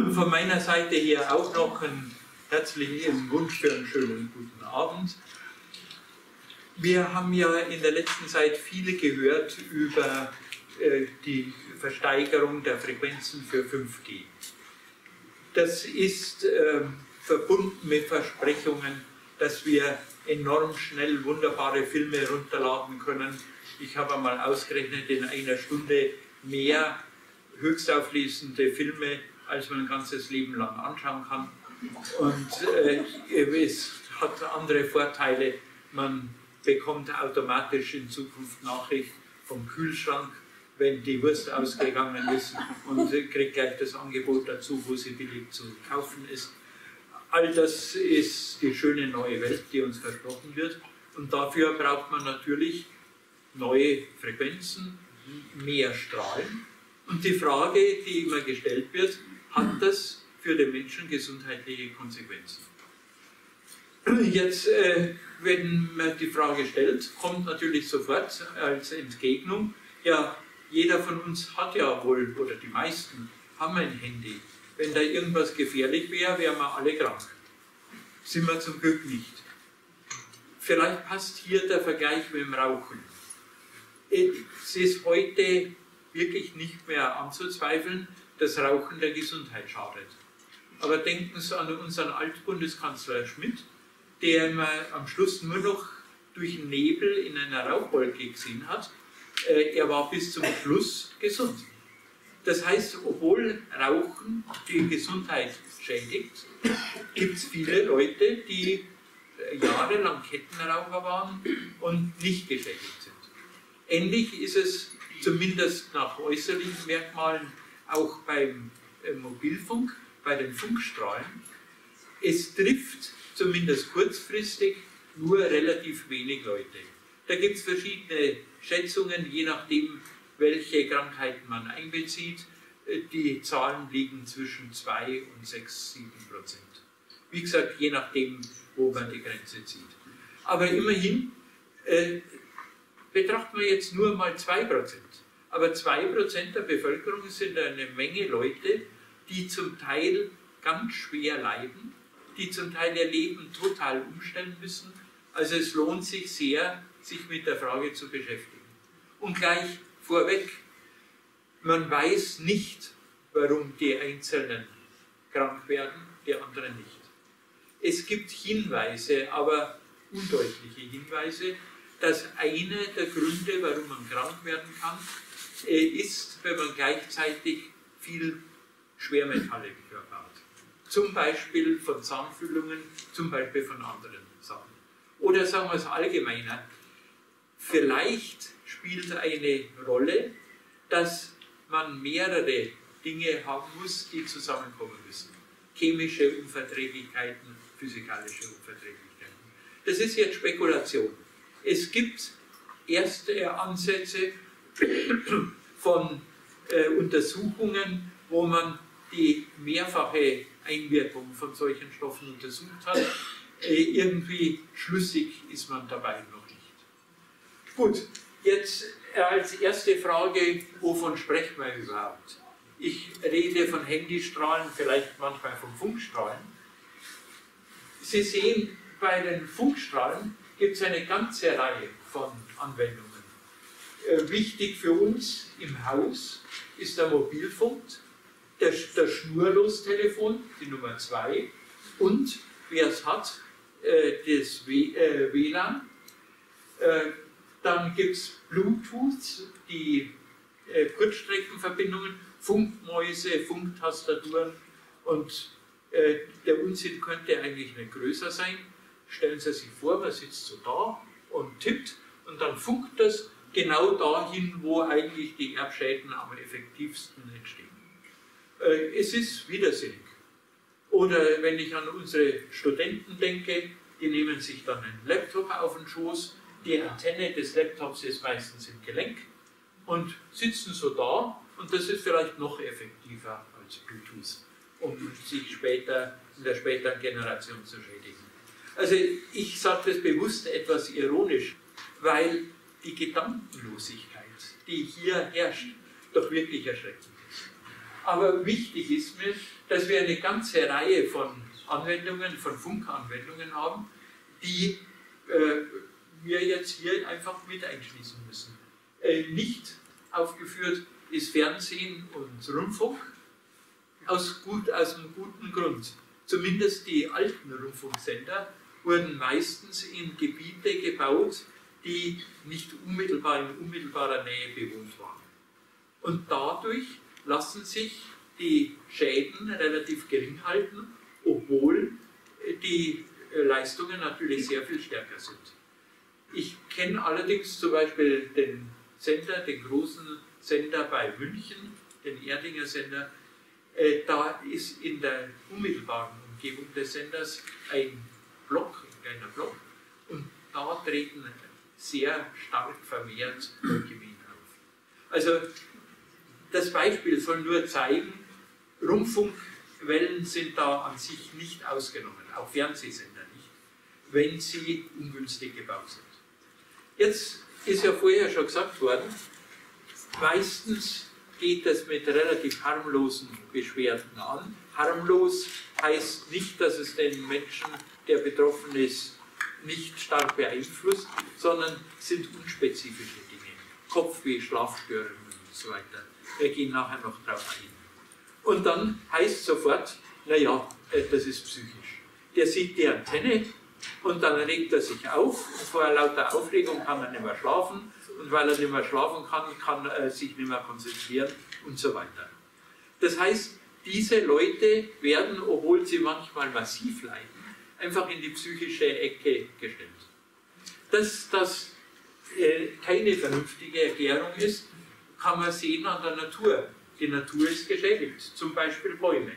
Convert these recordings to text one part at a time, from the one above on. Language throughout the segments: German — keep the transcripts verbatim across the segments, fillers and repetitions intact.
Von meiner Seite her auch noch einen herzlichen Wunsch für einen schönen guten Abend. Wir haben ja in der letzten Zeit viele gehört über äh, die Versteigerung der Frequenzen für fünf G. Das ist äh, verbunden mit Versprechungen, dass wir enorm schnell wunderbare Filme runterladen können. Ich habe einmal ausgerechnet, in einer Stunde mehr höchstauflösende Filme, als man ein ganzes Leben lang anschauen kann. Und äh, es hat andere Vorteile. Man bekommt automatisch in Zukunft Nachricht vom Kühlschrank, wenn die Wurst ausgegangen ist, und kriegt gleich das Angebot dazu, wo sie billig zu kaufen ist. All das ist die schöne neue Welt, die uns versprochen wird. Und dafür braucht man natürlich neue Frequenzen, mehr Strahlen. Und die Frage, die immer gestellt wird, hat das für den Menschen gesundheitliche Konsequenzen? Jetzt, äh, wenn man die Frage stellt, kommt natürlich sofort als Entgegnung, ja, jeder von uns hat ja wohl, oder die meisten, haben ein Handy. Wenn da irgendwas gefährlich wäre, wären wir alle krank. Sind wir zum Glück nicht. Vielleicht passt hier der Vergleich mit dem Rauchen. Es ist heute wirklich nicht mehr anzuzweifeln, dass Rauchen der Gesundheit schadet. Aber denken Sie an unseren Altbundeskanzler Schmidt, der man am Schluss nur noch durch den Nebel in einer Rauchwolke gesehen hat. Er war bis zum Schluss gesund. Das heißt, obwohl Rauchen die Gesundheit schädigt, gibt es viele Leute, die jahrelang Kettenraucher waren und nicht geschädigt sind. Ähnlich ist es zumindest nach äußerlichen Merkmalen auch beim Mobilfunk, bei den Funkstrahlen. Es trifft zumindest kurzfristig nur relativ wenig Leute. Da gibt es verschiedene Schätzungen, je nachdem, welche Krankheiten man einbezieht. Die Zahlen liegen zwischen zwei und sechs, sieben Prozent. Wie gesagt, je nachdem, wo man die Grenze zieht. Aber immerhin äh, betrachten wir jetzt nur mal zwei Prozent. Aber zwei Prozent der Bevölkerung sind eine Menge Leute, die zum Teil ganz schwer leiden, die zum Teil ihr Leben total umstellen müssen. Also es lohnt sich sehr, sich mit der Frage zu beschäftigen. Und gleich vorweg, man weiß nicht, warum die Einzelnen krank werden, die anderen nicht. Es gibt Hinweise, aber undeutliche Hinweise, dass einer der Gründe, warum man krank werden kann, ist, wenn man gleichzeitig viel Schwermetalle im Körper hat. Zum Beispiel von Zahnfüllungen, zum Beispiel von anderen Sachen. Oder sagen wir es allgemeiner, vielleicht spielt eine Rolle, dass man mehrere Dinge haben muss, die zusammenkommen müssen. Chemische Unverträglichkeiten, physikalische Unverträglichkeiten. Das ist jetzt Spekulation. Es gibt erste Ansätze von äh, Untersuchungen, wo man die mehrfache Einwirkung von solchen Stoffen untersucht hat. Äh, irgendwie schlüssig ist man dabei noch nicht. Gut, jetzt als erste Frage, wovon sprechen wir überhaupt? Ich rede von Handystrahlen, vielleicht manchmal von Funkstrahlen. Sie sehen, bei den Funkstrahlen gibt es eine ganze Reihe von Anwendungen. Äh, wichtig für uns im Haus ist der Mobilfunk, der, der Schnurlostelefon, die Nummer zwei, und wer es hat, äh, das w, äh, W L A N. Äh, dann gibt es Bluetooth, die äh, Kurzstreckenverbindungen, Funkmäuse, Funktastaturen, und äh, der Unsinn könnte eigentlich nicht größer sein. Stellen Sie sich vor, man sitzt so da und tippt und dann funkt das genau dahin, wo eigentlich die Erbschäden am effektivsten entstehen. Äh, es ist widersinnig. Oder wenn ich an unsere Studenten denke, die nehmen sich dann einen Laptop auf den Schoß, die Antenne des Laptops ist meistens im Gelenk und sitzen so da, und das ist vielleicht noch effektiver als Bluetooth, um sich später in der späteren Generation zu schädigen. Also ich sage das bewusst etwas ironisch, weil die Gedankenlosigkeit, die hier herrscht, doch wirklich erschreckend ist. Aber wichtig ist mir, dass wir eine ganze Reihe von Anwendungen, von Funkanwendungen haben, die äh, wir jetzt hier einfach mit einschließen müssen. Äh, nicht aufgeführt ist Fernsehen und Rundfunk, aus, gut, aus einem guten Grund. Zumindest die alten Rundfunksender wurden meistens in Gebiete gebaut, die nicht unmittelbar in unmittelbarer Nähe bewohnt waren. Und dadurch lassen sich die Schäden relativ gering halten, obwohl die Leistungen natürlich sehr viel stärker sind. Ich kenne allerdings zum Beispiel den Sender, den großen Sender bei München, den Erdinger Sender. Äh, da ist in der unmittelbaren Umgebung des Senders ein Block, ein kleiner Block, und da treten sehr stark vermehrt Leukämien auf. Also das Beispiel soll nur zeigen, Rundfunkwellen sind da an sich nicht ausgenommen, auch Fernsehsender nicht, wenn sie ungünstig gebaut sind. Jetzt ist ja vorher schon gesagt worden, meistens geht das mit relativ harmlosen Beschwerden an. Harmlos heißt nicht, dass es den Menschen, der betroffen ist, nicht stark beeinflusst, sondern sind unspezifische Dinge. Kopfweh, Schlafstörungen und so weiter. Wir gehen nachher noch drauf ein. Und dann heißt sofort, naja, das ist psychisch. Der sieht die Antenne und dann regt er sich auf und vor lauter Aufregung kann er nicht mehr schlafen und weil er nicht mehr schlafen kann, kann er sich nicht mehr konzentrieren und so weiter. Das heißt, diese Leute werden, obwohl sie manchmal massiv leiden, einfach in die psychische Ecke gestellt. Dass das äh, keine vernünftige Erklärung ist, kann man sehen an der Natur. Die Natur ist geschädigt, zum Beispiel Bäume.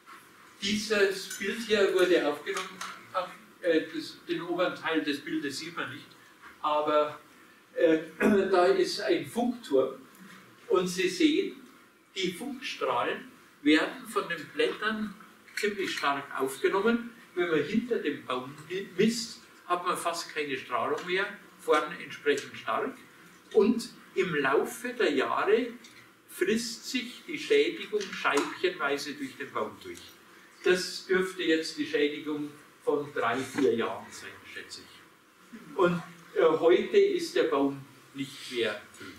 Dieses Bild hier wurde aufgenommen, äh, das, den oberen Teil des Bildes sieht man nicht, aber äh, da ist ein Funkturm und Sie sehen, die Funkstrahlen werden von den Blättern ziemlich stark aufgenommen. Wenn man hinter dem Baum misst, hat man fast keine Strahlung mehr, vorne entsprechend stark. Und im Laufe der Jahre frisst sich die Schädigung scheibchenweise durch den Baum durch. Das dürfte jetzt die Schädigung von drei, vier Jahren sein, schätze ich. Und äh, heute ist der Baum nicht mehr grün.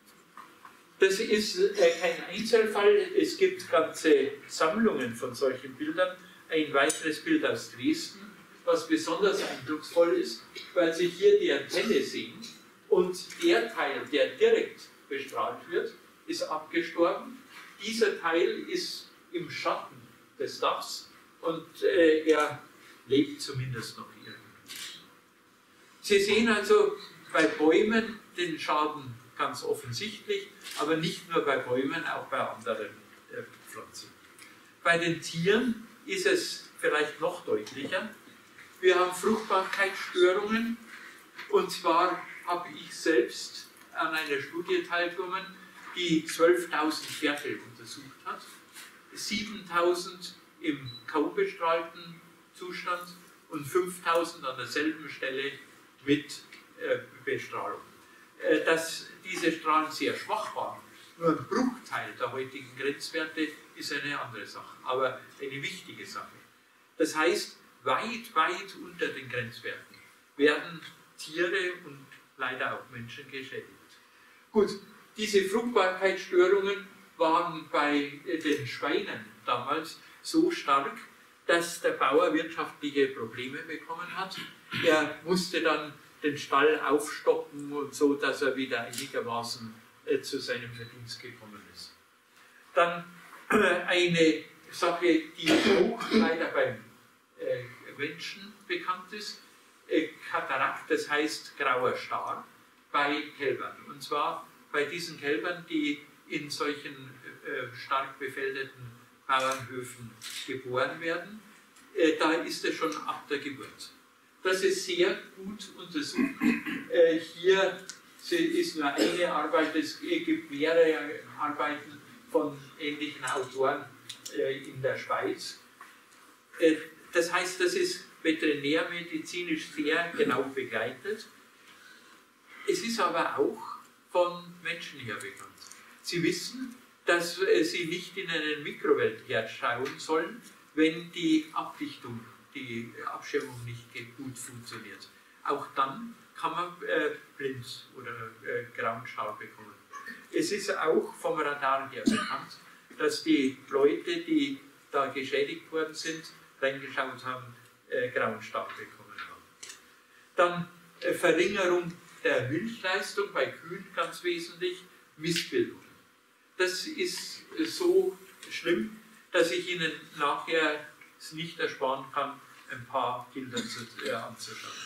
Das ist äh, kein Einzelfall, es gibt ganze Sammlungen von solchen Bildern. Ein weiteres Bild aus Dresden, was besonders eindrucksvoll ist, weil Sie hier die Antenne sehen und der Teil, der direkt bestrahlt wird, ist abgestorben. Dieser Teil ist im Schatten des Dachs und äh, er lebt zumindest noch irgendwie. Sie sehen also bei Bäumen den Schaden ganz offensichtlich, aber nicht nur bei Bäumen, auch bei anderen äh, Pflanzen. Bei den Tieren ist es vielleicht noch deutlicher. Wir haben Fruchtbarkeitsstörungen und zwar habe ich selbst an einer Studie teilgenommen, die zwölftausend Pferde untersucht hat, siebentausend im kaum bestrahlten Zustand und fünftausend an derselben Stelle mit äh, Bestrahlung. Äh, dass diese Strahlen sehr schwach waren, nur ein Bruchteil der heutigen Grenzwerte, ist eine andere Sache, aber eine wichtige Sache. Das heißt, weit, weit unter den Grenzwerten werden Tiere und leider auch Menschen geschädigt. Gut, diese Fruchtbarkeitsstörungen waren bei den Schweinen damals so stark, dass der Bauer wirtschaftliche Probleme bekommen hat. Er musste dann den Stall aufstocken und so, dass er wieder einigermaßen äh, zu seinem Verdienst gekommen ist. Dann äh, eine Sache, die auch leider beim äh, Menschen bekannt ist, äh, Katarakt, das heißt grauer Star, bei Kälbern. Und zwar bei diesen Kälbern, die in solchen äh, stark befeldeten Bauernhöfen geboren werden, äh, da ist es schon ab der Geburt. Das ist sehr gut untersucht. Äh, hier ist nur eine Arbeit, es gibt mehrere Arbeiten von ähnlichen Autoren äh, in der Schweiz. Äh, das heißt, das ist veterinärmedizinisch sehr genau begleitet. Es ist aber auch von Menschen her bekannt. Sie wissen, dass äh, Sie nicht in einen Mikrowellenherd schauen sollen, wenn die Abdichtung, die Abschirmung nicht gut funktioniert. Auch dann kann man äh, Blitz oder äh, grauen Stahl bekommen. Es ist auch vom Radar her bekannt, dass die Leute, die da geschädigt worden sind, reingeschaut haben, äh, grauen Stahl bekommen haben. Dann äh, Verringerung der Milchleistung bei Kühen, ganz wesentlich, Missbildungen. Das ist äh, so schlimm, dass ich Ihnen nachher es nicht ersparen kann, ein paar Bilder zu, äh, anzuschauen.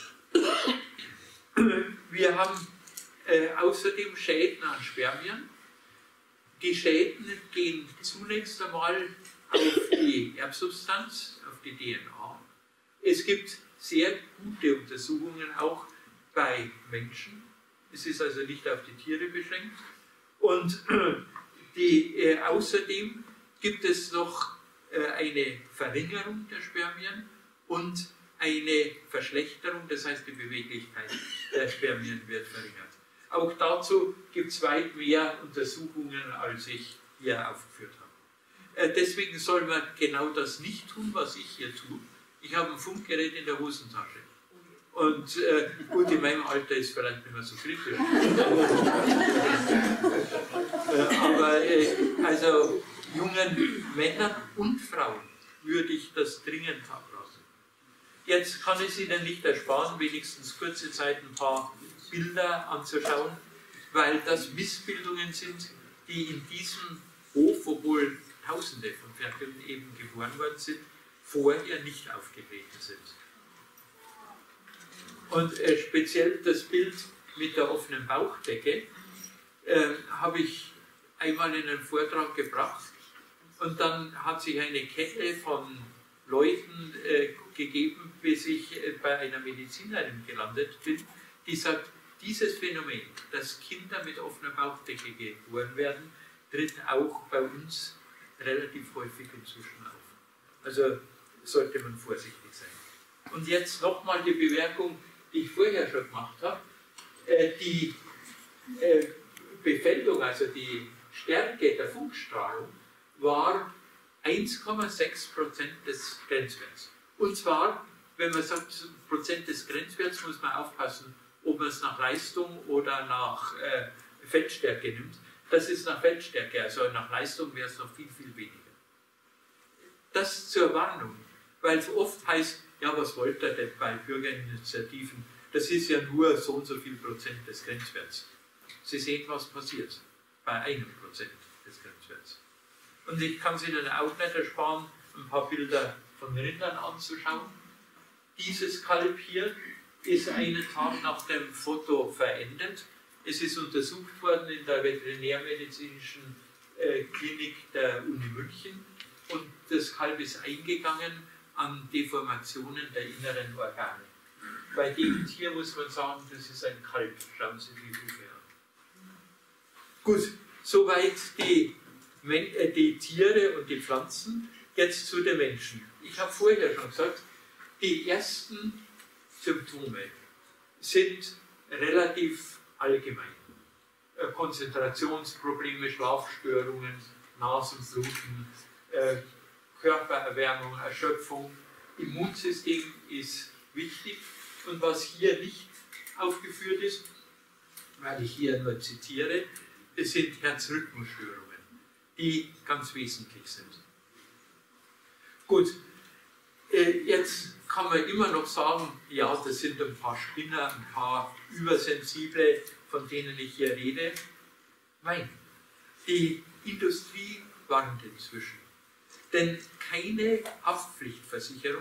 Wir haben äh, außerdem Schäden an Spermien. Die Schäden gehen zunächst einmal auf die Erbsubstanz, auf die D N A. Es gibt sehr gute Untersuchungen auch bei Menschen. Es ist also nicht auf die Tiere beschränkt. Und die, äh, außerdem gibt es noch äh, eine Verringerung der Spermien und eine Verschlechterung, das heißt die Beweglichkeit der Spermien wird verringert. Auch dazu gibt es weit mehr Untersuchungen, als ich hier aufgeführt habe. Äh, deswegen soll man genau das nicht tun, was ich hier tue. Ich habe ein Funkgerät in der Hosentasche. Und äh, gut, in meinem Alter ist es vielleicht nicht mehr so kritisch. äh, aber äh, also jungen Männern und Frauen würde ich das dringend abraten. Jetzt kann ich es Ihnen nicht ersparen, wenigstens kurze Zeit ein paar Bilder anzuschauen, weil das Missbildungen sind, die in diesem Hof, obwohl Tausende von Ferkeln eben geboren worden sind, vorher nicht aufgetreten sind. Und äh, speziell das Bild mit der offenen Bauchdecke äh, habe ich einmal in einen Vortrag gebracht und dann hat sich eine Kette von Leuten äh, gegeben, bis ich äh, bei einer Medizinerin gelandet bin, die sagt, dieses Phänomen, dass Kinder mit offener Bauchdecke geboren werden, tritt auch bei uns relativ häufig inzwischen auf. Also sollte man vorsichtig sein. Und jetzt nochmal die Bemerkung, die ich vorher schon gemacht habe. Äh, die äh, Befeldung, also die Stärke der Funkstrahlung, war eins Komma sechs Prozent des Grenzwerts. Und zwar, wenn man sagt Prozent des Grenzwerts, muss man aufpassen, ob man es nach Leistung oder nach äh, Feldstärke nimmt. Das ist nach Feldstärke, also nach Leistung wäre es noch viel, viel weniger. Das zur Warnung, weil es oft heißt, ja, was wollt ihr denn bei Bürgerinitiativen? Das ist ja nur so und so viel Prozent des Grenzwerts. Sie sehen, was passiert bei einem Prozent des Grenzwerts. Und ich kann es Ihnen auch nicht ersparen, ein paar Bilder von Rindern anzuschauen. Dieses Kalb hier ist einen Tag nach dem Foto verendet. Es ist untersucht worden in der veterinärmedizinischen äh, Klinik der Uni München und das Kalb ist eingegangen an Deformationen der inneren Organe. Bei dem Tier muss man sagen, das ist ein Kalb. Schauen Sie die Hufe an. Gut, soweit die, äh, die Tiere und die Pflanzen. Jetzt zu den Menschen. Ich habe vorher schon gesagt, die ersten Symptome sind relativ allgemein. Äh, Konzentrationsprobleme, Schlafstörungen, Nasenbluten, äh, Körpererwärmung, Erschöpfung. Immunsystem ist wichtig. Und was hier nicht aufgeführt ist, weil ich hier nur zitiere, es sind Herzrhythmusstörungen, die ganz wesentlich sind. Gut, äh, jetzt kann man immer noch sagen, ja, das sind ein paar Spinner, ein paar Übersensible, von denen ich hier rede. Nein, die Industrie warnt inzwischen. Denn keine Haftpflichtversicherung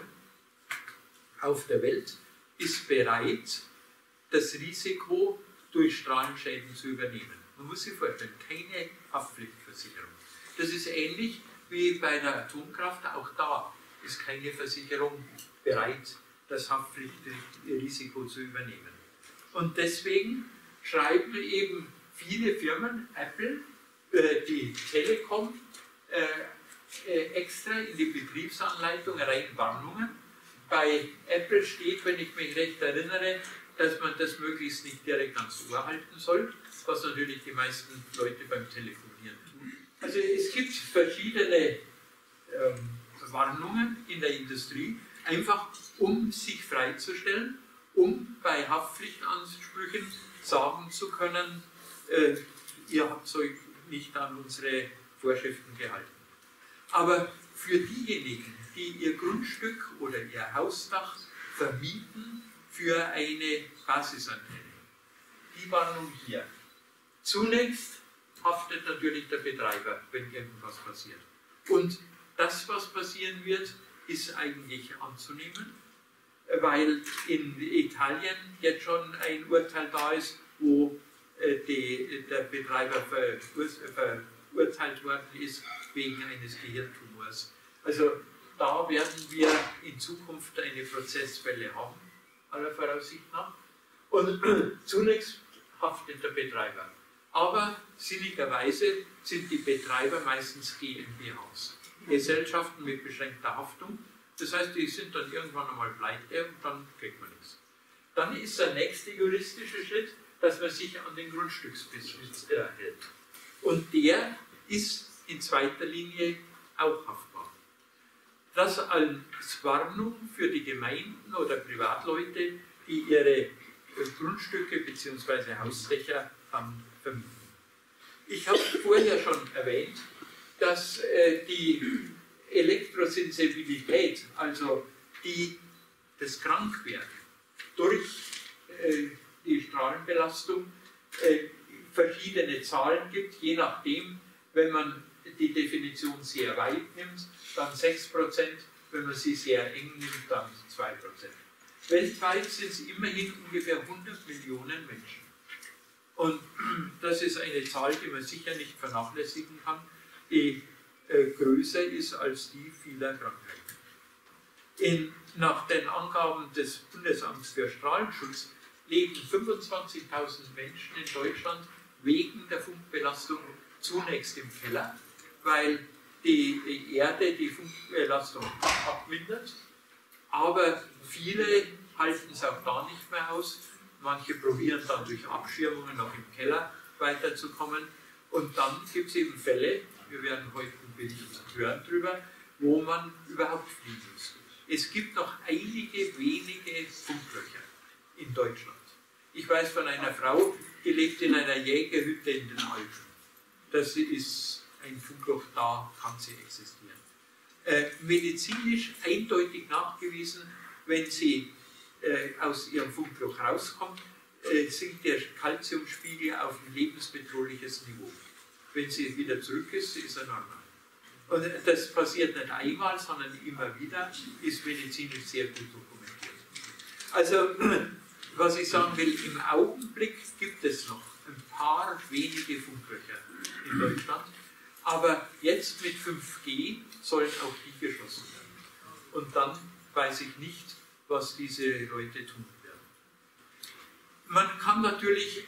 auf der Welt ist bereit, das Risiko durch Strahlenschäden zu übernehmen. Man muss sich vorstellen, keine Haftpflichtversicherung. Das ist ähnlich wie bei der Atomkraft, auch da ist keine Versicherung bereit, das Haftpflichtrisiko zu übernehmen. Und deswegen schreiben eben viele Firmen, Apple, äh, die Telekom, äh, äh, extra in die Betriebsanleitung rein Warnungen. Bei Apple steht, wenn ich mich recht erinnere, dass man das möglichst nicht direkt ans Ohr halten soll, was natürlich die meisten Leute beim Telefonieren tun. Also es gibt verschiedene ähm, Warnungen in der Industrie, einfach um sich freizustellen, um bei Haftpflichtansprüchen sagen zu können, äh, ihr habt euch nicht an unsere Vorschriften gehalten. Aber für diejenigen, die ihr Grundstück oder ihr Hausdach vermieten für eine Basisantenne, die Warnung hier. Zunächst haftet natürlich der Betreiber, wenn irgendwas passiert. Und das, was passieren wird, ist eigentlich anzunehmen, weil in Italien jetzt schon ein Urteil da ist, wo äh, die, der Betreiber ver, verurteilt worden ist wegen eines Gehirntumors. Also da werden wir in Zukunft eine Prozesswelle haben, aller Voraussicht nach. Und zunächst haftet der Betreiber. Aber sinnigerweise sind die Betreiber meistens GmbHs, Gesellschaften mit beschränkter Haftung. Das heißt, die sind dann irgendwann einmal pleite und dann kriegt man nichts. Dann ist der nächste juristische Schritt, dass man sich an den Grundstücksbesitz äh, hält. Und der ist in zweiter Linie auch haftbar. Das als Warnung für die Gemeinden oder Privatleute, die ihre Grundstücke bzw. Hausdächer ähm, vermieten. Ich habe vorher schon erwähnt, dass äh, die Elektrosensibilität, also die, das Krankwerden durch äh, die Strahlenbelastung, äh, verschiedene Zahlen gibt, je nachdem, wenn man die Definition sehr weit nimmt, dann sechs Prozent, wenn man sie sehr eng nimmt, dann zwei Prozent. Weltweit sind es immerhin ungefähr hundert Millionen Menschen. Und das ist eine Zahl, die man sicher nicht vernachlässigen kann, die äh, größer ist als die vieler Krankheiten. In, nach den Angaben des Bundesamts für Strahlenschutz leben fünfundzwanzigtausend Menschen in Deutschland wegen der Funkbelastung zunächst im Keller, weil die, die Erde die Funkbelastung abmindert. Aber viele halten es auch da nicht mehr aus. Manche probieren dann durch Abschirmungen noch im Keller weiterzukommen. Und dann gibt es eben Fälle, wir werden heute einen Bericht hören darüber, wo man überhaupt fliegen muss. Es gibt noch einige wenige Funklöcher in Deutschland. Ich weiß von einer Frau, die lebt in einer Jägerhütte in den Alpen. Das ist ein Funkloch, da kann sie existieren. Äh, medizinisch eindeutig nachgewiesen, wenn sie äh, aus ihrem Funkloch rauskommt, äh, sinkt der Calciumspiegel auf ein lebensbedrohliches Niveau. Wenn sie wieder zurück ist, ist er normal. Und das passiert nicht einmal, sondern immer wieder, ist medizinisch sehr gut dokumentiert. Also, was ich sagen will, im Augenblick gibt es noch ein paar wenige Funklöcher in Deutschland, aber jetzt mit fünf G sollen auch die geschlossen werden. Und dann weiß ich nicht, was diese Leute tun werden. Man kann natürlich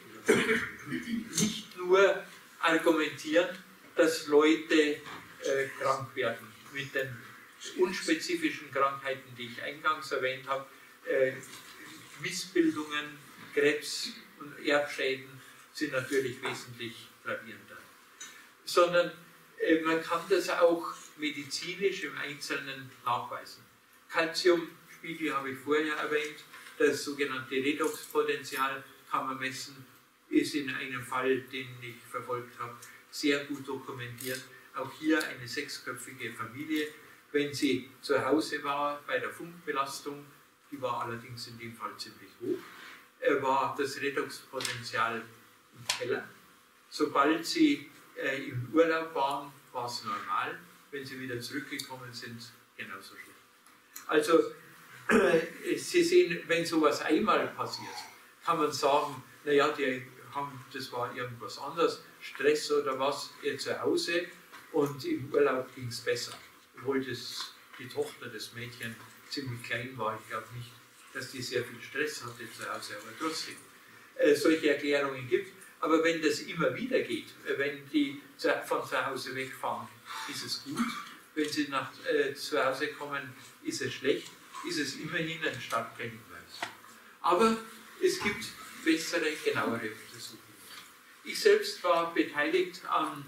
nicht nur argumentieren, dass Leute äh, krank werden mit den unspezifischen Krankheiten, die ich eingangs erwähnt habe, äh, Missbildungen, Krebs und Erbschäden sind natürlich wesentlich gravierender. Sondern äh, man kann das auch medizinisch im Einzelnen nachweisen. Calciumspiegel habe ich vorher erwähnt, das sogenannte Redoxpotential kann man messen, ist in einem Fall, den ich verfolgt habe, sehr gut dokumentiert. Auch hier eine sechsköpfige Familie, wenn sie zu Hause war bei der Funkbelastung, die war allerdings in dem Fall ziemlich hoch, war das Redoxpotential im Keller. Sobald sie äh, im Urlaub waren, war es normal. Wenn sie wieder zurückgekommen sind, genauso schlecht. Also, äh, Sie sehen, wenn sowas einmal passiert, kann man sagen, naja, die haben, das war irgendwas anderes, Stress oder was, ihr zu Hause und im Urlaub ging es besser. Obwohl das, die Tochter des Mädchens ziemlich klein war, ich glaube nicht, dass die sehr viel Stress hatte zu Hause, aber trotzdem äh, solche Erklärungen gibt. Aber wenn das immer wieder geht, äh, wenn die zu, von zu Hause wegfahren, ist es gut. Wenn sie nach äh, zu Hause kommen, ist es schlecht, ist es immerhin ein starker Hinweis. Aber es gibt bessere, genauere Untersuchungen. Ich selbst war beteiligt an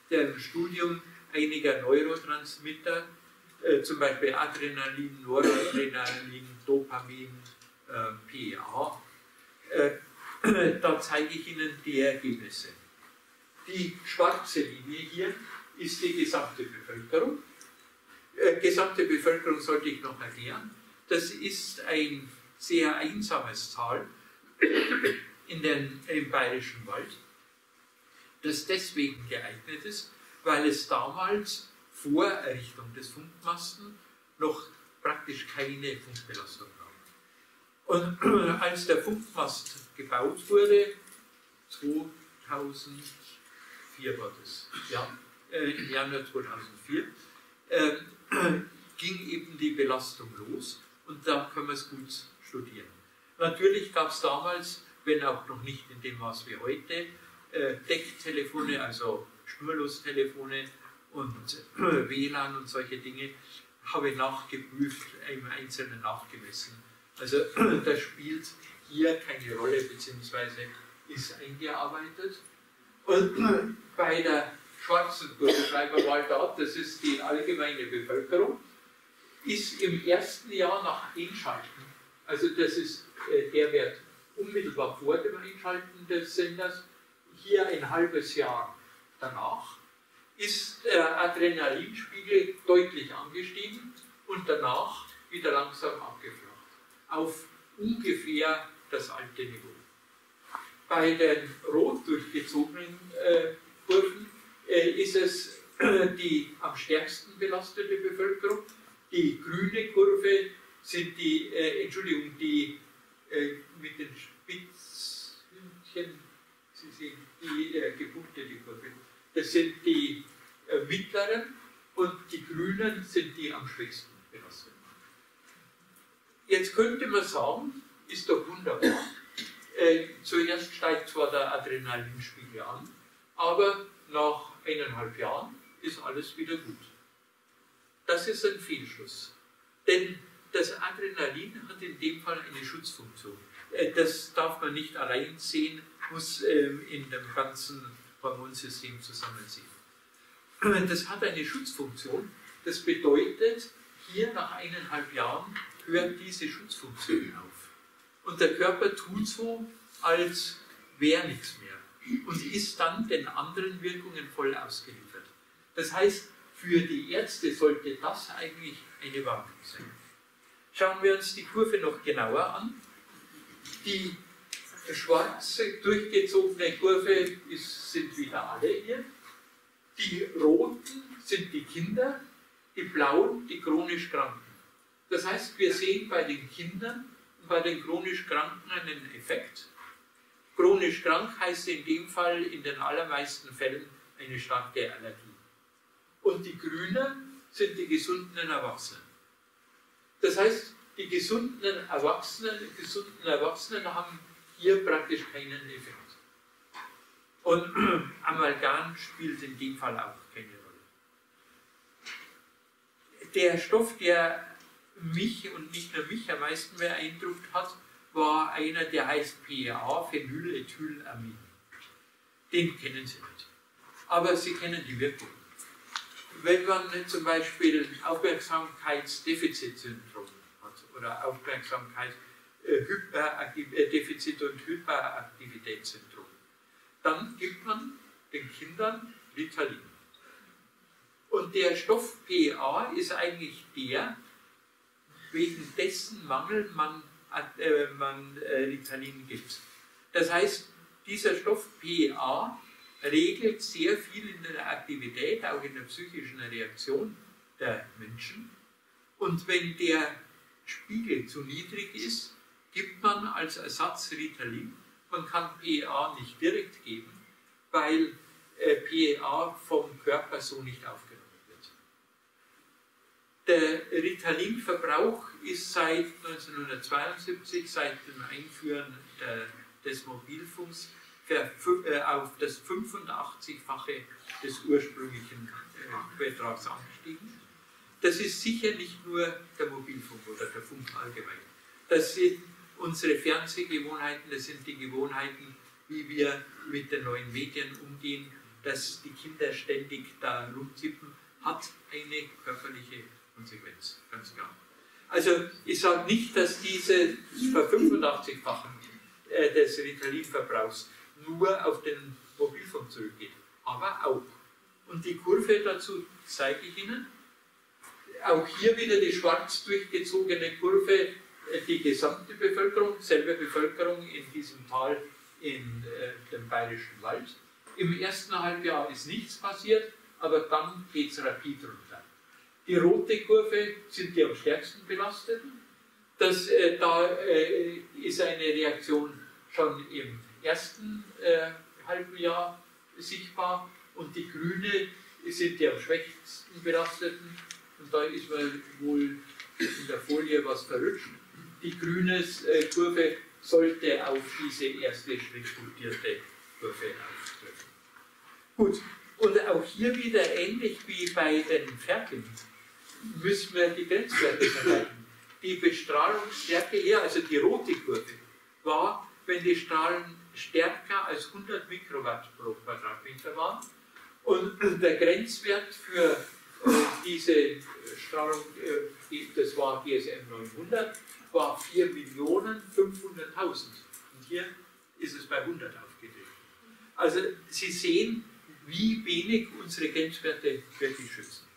dem Studium einiger Neurotransmitter, äh, zum Beispiel Adrenalin, Noradrenalin, Dopamin, äh, P E A. Äh, da zeige ich Ihnen die Ergebnisse. Die schwarze Linie hier ist die gesamte Bevölkerung. Äh, gesamte Bevölkerung sollte ich noch erklären. Das ist ein sehr einsames Tal in den, im Bayerischen Wald, das deswegen geeignet ist, weil es damals vor Errichtung des Funkmasten noch praktisch keine Funkbelastung gab. Und als der Funkmast gebaut wurde, zweitausendvier war das, ja, äh, im Januar zweitausendvier, äh, ging eben die Belastung los und da können wir es gut studieren. Natürlich gab es damals, wenn auch noch nicht in dem Maß wie heute, äh, Decktelefone, also Schnurlostelefone und äh, W L A N und solche Dinge, habe ich nachgeprüft, im Einzelnen nachgemessen. Also das spielt hier keine Rolle, beziehungsweise ist eingearbeitet. Und bei der schwarzen Kurve, schreiben wir mal da, das ist die allgemeine Bevölkerung, ist im ersten Jahr nach Einschalten, also das ist äh, der Wert unmittelbar vor dem Einschalten des Senders, hier ein halbes Jahr danach, ist der Adrenalinspiegel deutlich angestiegen und danach wieder langsam abgeflacht, auf ungefähr das alte Niveau. Bei den rot durchgezogenen äh, Kurven äh, ist es äh, die am stärksten belastete Bevölkerung. Die grüne Kurve sind die, äh, Entschuldigung, die äh, mit den Spitzchen, Sie sehen die äh, gepunktete Kurve, das sind die äh, mittleren und die grünen sind die am schwächsten belasteten. Jetzt könnte man sagen, ist doch wunderbar. Äh, zuerst steigt zwar der Adrenalinspiegel an, aber nach eineinhalb Jahren ist alles wieder gut. Das ist ein Fehlschluss. Denn das Adrenalin hat in dem Fall eine Schutzfunktion. Äh, das darf man nicht allein sehen, muss äh, in dem ganzen Hormonsystem zusammensehen. Das hat eine Schutzfunktion. Das bedeutet, hier nach eineinhalb Jahren hört diese Schutzfunktion auf. Und der Körper tut so, als wäre nichts mehr und ist dann den anderen Wirkungen voll ausgeliefert. Das heißt, für die Ärzte sollte das eigentlich eine Warnung sein. Schauen wir uns die Kurve noch genauer an. Die schwarze, durchgezogene Kurve ist, sind wieder alle hier. Die roten sind die Kinder, die blauen die chronisch Kranken. Das heißt, wir sehen bei den Kindern und bei den chronisch Kranken einen Effekt. Chronisch krank heißt in dem Fall in den allermeisten Fällen eine starke Allergie. Und die Grünen sind die gesunden Erwachsenen. Das heißt, die gesunden Erwachsenen, die gesunden Erwachsenen haben hier praktisch keinen Effekt. Und Amalgam spielt in dem Fall auch keine Rolle. Der Stoff, der mich und nicht nur mich am meisten beeindruckt hat, war einer, der heißt P E A, Phenylethylamin. Den kennen Sie nicht. Aber Sie kennen die Wirkung. Wenn man zum Beispiel Aufmerksamkeitsdefizitsyndrom hat oder Aufmerksamkeitsdefizit- und Hyperaktivitätssyndrom, dann gibt man den Kindern Ritalin. Und der Stoff P E A ist eigentlich der, wegen dessen Mangel man, äh, man äh, Ritalin gibt. Das heißt, dieser Stoff P E A regelt sehr viel in der Aktivität, auch in der psychischen Reaktion der Menschen. Und wenn der Spiegel zu niedrig ist, gibt man als Ersatz Ritalin. Man kann P E A nicht direkt geben, weil äh, P E A vom Körper so nicht aufgenommen wird. Der Ritalin-Verbrauch ist seit neunzehnhundertzweiundsiebzig, seit dem Einführen der, des Mobilfunks, auf das fünfundachtzigfache des ursprünglichen äh, Betrags angestiegen. Das ist sicher nicht nur der Mobilfunk oder der Funk allgemein. Das sind unsere Fernsehgewohnheiten, das sind die Gewohnheiten, wie wir mit den neuen Medien umgehen. dass die Kinder ständig da rumtippen, hat eine körperliche Konsequenz, ganz klar. Also ich sage nicht, dass diese Verfünfundachtzigfachen äh, des Ritalin-Verbrauchs nur auf den Mobilfunk zurückgeht, aber auch. Und die Kurve dazu zeige ich Ihnen. Auch hier wieder die schwarz durchgezogene Kurve, die gesamte Bevölkerung, selbe Bevölkerung in diesem Tal in äh, dem Bayerischen Wald. Im ersten Halbjahr ist nichts passiert, aber dann geht es rapid runter. Die rote Kurve sind die am stärksten belasteten. Das, äh, da äh, ist eine Reaktion schon im ersten äh, halben Jahr sichtbar und die grüne sind die am schwächsten belasteten. Und da ist man wohl in der Folie was verrutscht. Die grüne äh, Kurve sollte auf diese erste schrittstudierte Kurve auftreffen. Gut, und auch hier wieder ähnlich wie bei den Ferkeln müssen wir die Grenzwerte vermeiden. Die Bestrahlungsstärke hier, also die rote Kurve, war, wenn die Strahlen stärker als hundert Mikrowatt pro Quadratmeter waren. Und der Grenzwert für äh, diese Strahlung, äh, das war G S M neunhundert, war vier Millionen fünfhunderttausend. Und hier ist es bei hundert aufgedrückt. Also Sie sehen, wie wenig unsere Grenzwerte wirklich schützen.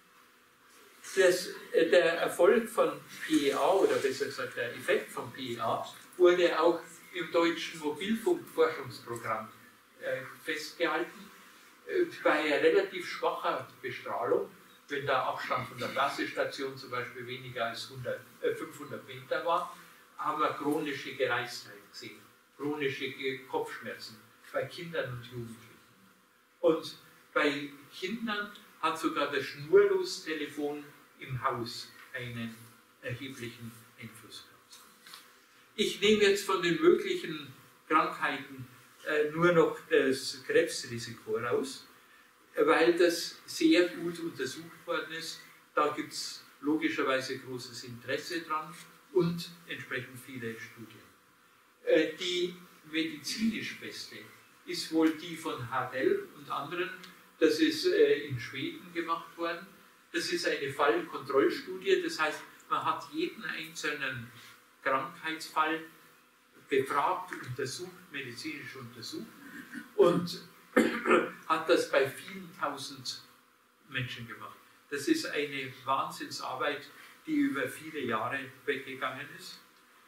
Das, äh, der Erfolg von P E A, oder besser gesagt der Effekt von P E A, wurde auch im deutschen Mobilfunkforschungsprogramm äh, festgehalten. Äh, bei relativ schwacher Bestrahlung, wenn der Abstand von der Basisstation zum Beispiel weniger als hundert, äh, fünfhundert Meter war, haben wir chronische Gereiztheit gesehen, chronische Kopfschmerzen bei Kindern und Jugendlichen. Und bei Kindern hat sogar das Schnurlostelefon im Haus einen erheblichen Einfluss gehabt. Ich nehme jetzt von den möglichen Krankheiten äh, nur noch das Krebsrisiko raus, weil das sehr gut untersucht worden ist. Da gibt es logischerweise großes Interesse dran und entsprechend viele Studien. Äh, die medizinisch beste ist wohl die von Hardell und anderen. Das ist äh, in Schweden gemacht worden. Das ist eine Fallkontrollstudie, das heißt, man hat jeden einzelnen Krankheitsfall befragt, untersucht, medizinisch untersucht und hat das bei vielen tausend Menschen gemacht. Das ist eine Wahnsinnsarbeit, die über viele Jahre weggegangen ist.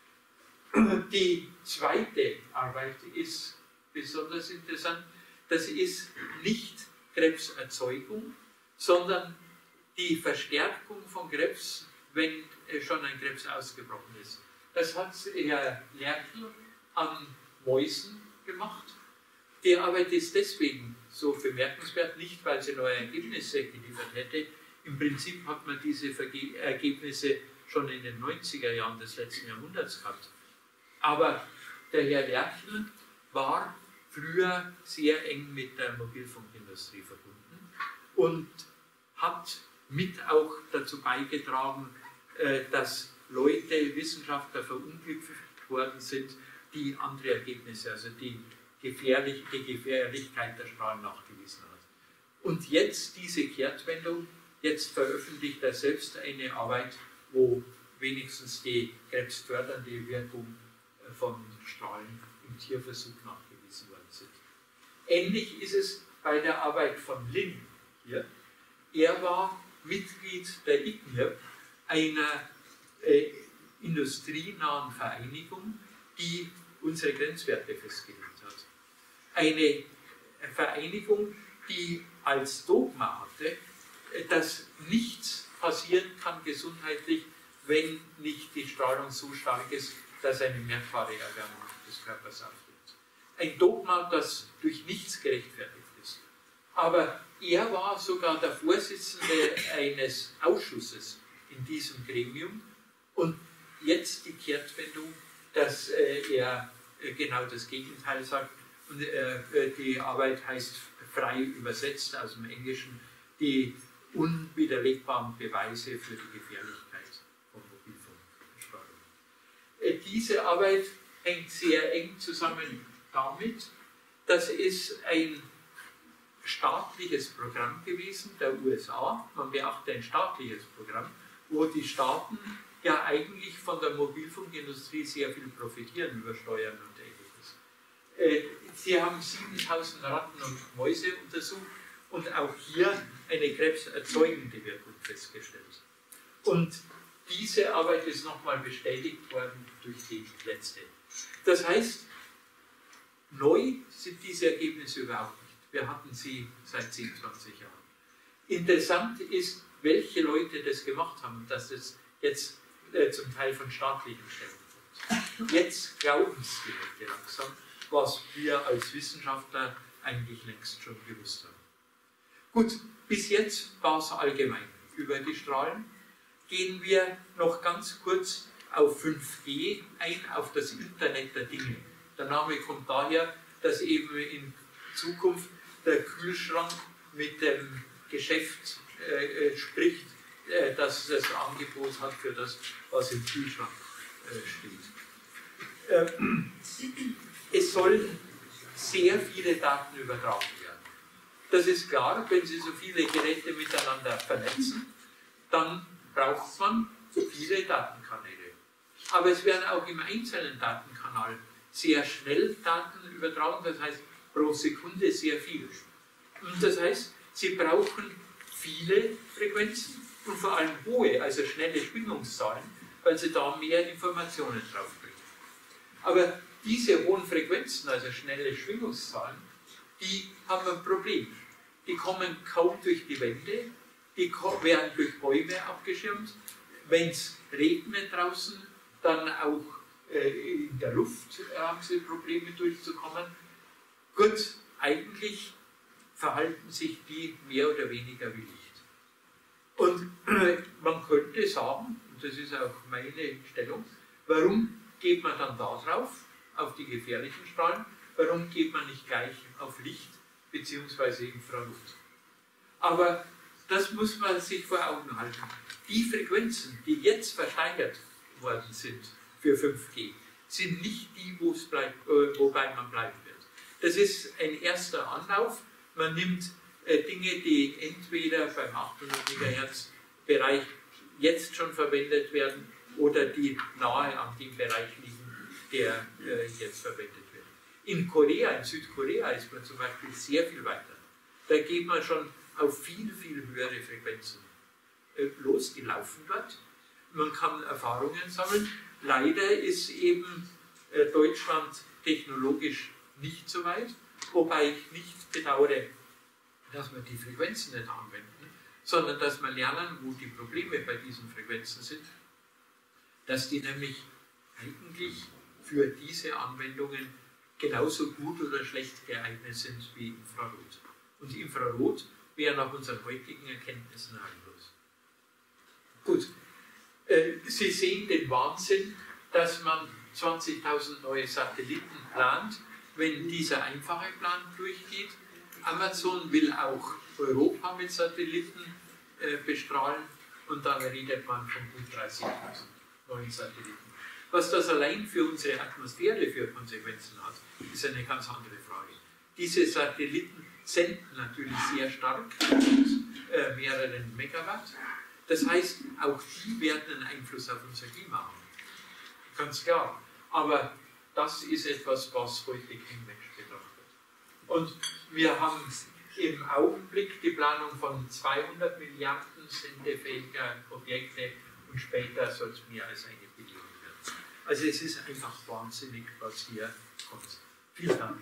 Die zweite Arbeit ist besonders interessant. Das ist nicht Krebserzeugung, sondern die Verstärkung von Krebs, wenn schon ein Krebs ausgebrochen ist. Das hat Herr Lerkel an Mäusen gemacht. Die Arbeit ist deswegen so bemerkenswert, nicht weil sie neue Ergebnisse geliefert hätte. Im Prinzip hat man diese Verge Ergebnisse schon in den neunziger Jahren des letzten Jahrhunderts gehabt. Aber der Herr Lerkel war früher sehr eng mit der Mobilfunkindustrie verbunden und hat mit auch dazu beigetragen, dass Leute, Wissenschaftler verunglückt worden sind, die andere Ergebnisse, also die, gefährlich, die Gefährlichkeit der Strahlen nachgewiesen hat. Und jetzt diese Kehrtwendung, jetzt veröffentlicht er selbst eine Arbeit, wo wenigstens die krebsfördernde Wirkung von Strahlen im Tierversuch nachgewiesen worden sind. Ähnlich ist es bei der Arbeit von Lin hier. Er war Mitglied der I C N I R, einer äh, industrienahen Vereinigung, die unsere Grenzwerte festgelegt hat. Eine Vereinigung, die als Dogma hatte, dass nichts passieren kann gesundheitlich, wenn nicht die Strahlung so stark ist, dass eine merkbare Erwärmung des Körpers auftritt. Ein Dogma, das durch nichts gerechtfertigt ist. Aber er war sogar der Vorsitzende eines Ausschusses in diesem Gremium und jetzt die Kehrtwendung, dass äh, er äh, genau das Gegenteil sagt. Und äh, die Arbeit heißt frei übersetzt aus dem Englischen, die unwiderlegbaren Beweise für die Gefährlichkeit von Mobilfunkstrahlung. Äh, diese Arbeit hängt sehr eng zusammen damit, dass es ein staatliches Programm gewesen, der U S A. Man beachte ein staatliches Programm, wo die Staaten ja eigentlich von der Mobilfunkindustrie sehr viel profitieren über Steuern und ähnliches. Sie haben siebentausend Ratten und Mäuse untersucht und auch hier eine krebserzeugende Wirkung festgestellt. Und diese Arbeit ist nochmal bestätigt worden durch die letzte. Das heißt, neu sind diese Ergebnisse überhaupt nicht. Wir hatten sie seit zehn, zwanzig Jahren. Interessant ist, welche Leute das gemacht haben, dass das jetzt äh, zum Teil von staatlichen Stellen kommt. Jetzt glauben es die Leute langsam, was wir als Wissenschaftler eigentlich längst schon gewusst haben. Gut, bis jetzt war es allgemein über die Strahlen. Gehen wir noch ganz kurz auf fünf G ein, auf das Internet der Dinge. Der Name kommt daher, dass eben in Zukunft der Kühlschrank mit dem Geschäft äh, spricht, äh, dass es das Angebot hat für das, was im Kühlschrank äh, steht. Äh, es sollen sehr viele Daten übertragen werden. Das ist klar, wenn Sie so viele Geräte miteinander vernetzen, dann braucht man viele Datenkanäle. Aber es werden auch im einzelnen Datenkanal sehr schnell Daten übertragen, das heißt pro Sekunde sehr viel. Und das heißt, Sie brauchen viele Frequenzen und vor allem hohe, also schnelle Schwingungszahlen, weil Sie da mehr Informationen draufbringen. Aber diese hohen Frequenzen, also schnelle Schwingungszahlen, die haben ein Problem. Die kommen kaum durch die Wände, die werden durch Bäume abgeschirmt. Wenn es regnet draußen, dann auch äh, in der Luft äh, haben sie Probleme durchzukommen. Gut, eigentlich verhalten sich die mehr oder weniger wie Licht. Und äh, man könnte sagen, und das ist auch meine Stellung, warum geht man dann da drauf, auf die gefährlichen Strahlen, warum geht man nicht gleich auf Licht bzw. Infrarot? Aber das muss man sich vor Augen halten. Die Frequenzen, die jetzt versteigert worden sind für fünf G, sind nicht die, wo es bleibt, äh, wobei man bleiben wird. Das ist ein erster Anlauf. Man nimmt äh, Dinge, die entweder beim achthundert Megahertz Bereich jetzt schon verwendet werden oder die nahe an dem Bereich liegen, der äh, jetzt verwendet wird. In Korea, in Südkorea ist man zum Beispiel sehr viel weiter. Da geht man schon auf viel, viel höhere Frequenzen äh, los, die laufen dort. Man kann Erfahrungen sammeln. Leider ist eben äh, Deutschland technologisch nicht so weit, wobei ich nicht bedauere, dass wir die Frequenzen nicht anwenden, sondern dass wir lernen, wo die Probleme bei diesen Frequenzen sind, dass die nämlich eigentlich für diese Anwendungen genauso gut oder schlecht geeignet sind wie Infrarot. Und Infrarot wäre nach unseren heutigen Erkenntnissen harmlos. Gut, äh, Sie sehen den Wahnsinn, dass man zwanzigtausend neue Satelliten plant, wenn dieser einfache Plan durchgeht. Amazon will auch Europa mit Satelliten äh, bestrahlen und dann redet man von gut dreißigtausend neuen Satelliten. Was das allein für unsere Atmosphäre für Konsequenzen hat, ist eine ganz andere Frage. Diese Satelliten senden natürlich sehr stark, äh, mehreren Megawatt. Das heißt, auch die werden einen Einfluss auf unser Klima haben. Ganz klar. Aber das ist etwas, was heute kein Mensch betrachtet. Und wir haben im Augenblick die Planung von zweihundert Milliarden sendefähiger Objekte und später soll es mehr als eine Billion werden. Also es ist einfach wahnsinnig, was hier kommt. Vielen Dank.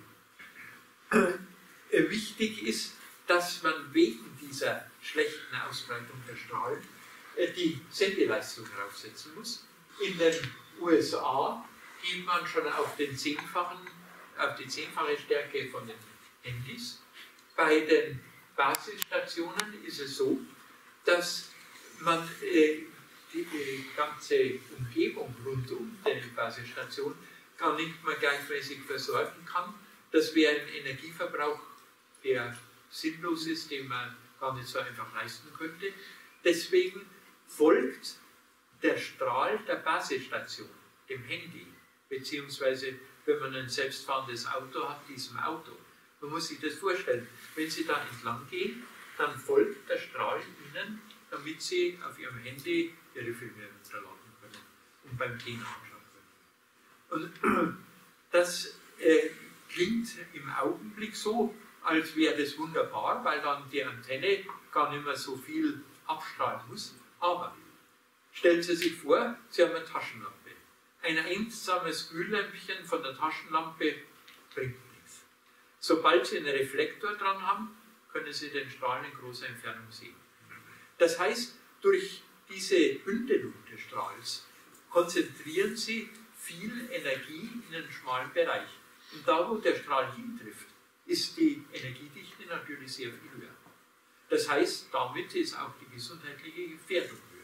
Äh, wichtig ist, dass man wegen dieser schlechten Ausbreitung der Strahlen äh, die Sendeleistung heraufsetzen muss. In den U S A geht man schon auf, den zehnfachen, auf die zehnfache Stärke von den Handys. Bei den Basisstationen ist es so, dass man äh, die, die ganze Umgebung rund um die Basisstation gar nicht mehr gleichmäßig versorgen kann. Das wäre ein Energieverbrauch, der sinnlos ist, den man gar nicht so einfach leisten könnte. Deswegen folgt der Strahl der Basisstation dem Handy, beziehungsweise wenn man ein selbstfahrendes Auto hat, diesem Auto. Man muss sich das vorstellen. Wenn Sie da entlang gehen, dann folgt der Strahl Ihnen, damit Sie auf Ihrem Handy Ihre Filme runterladen können und beim Gehen anschauen können. Und das äh, klingt im Augenblick so, als wäre das wunderbar, weil dann die Antenne gar nicht mehr so viel abstrahlen muss. Aber stellen Sie sich vor, Sie haben eine Taschenlampe. Ein einsames Glühlämpchen von der Taschenlampe bringt nichts. Sobald Sie einen Reflektor dran haben, können Sie den Strahl in großer Entfernung sehen. Das heißt, durch diese Bündelung des Strahls konzentrieren Sie viel Energie in einen schmalen Bereich. Und da, wo der Strahl hintrifft, ist die Energiedichte natürlich sehr viel höher. Das heißt, damit ist auch die gesundheitliche Gefährdung höher.